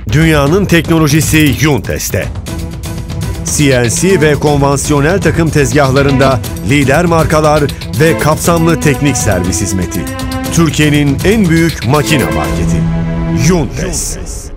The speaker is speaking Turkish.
Dünyanın teknolojisi Yuntes'te. CNC ve konvansiyonel takım tezgahlarında lider markalar ve kapsamlı teknik servis hizmeti. Türkiye'nin en büyük makine marketi. Yuntes.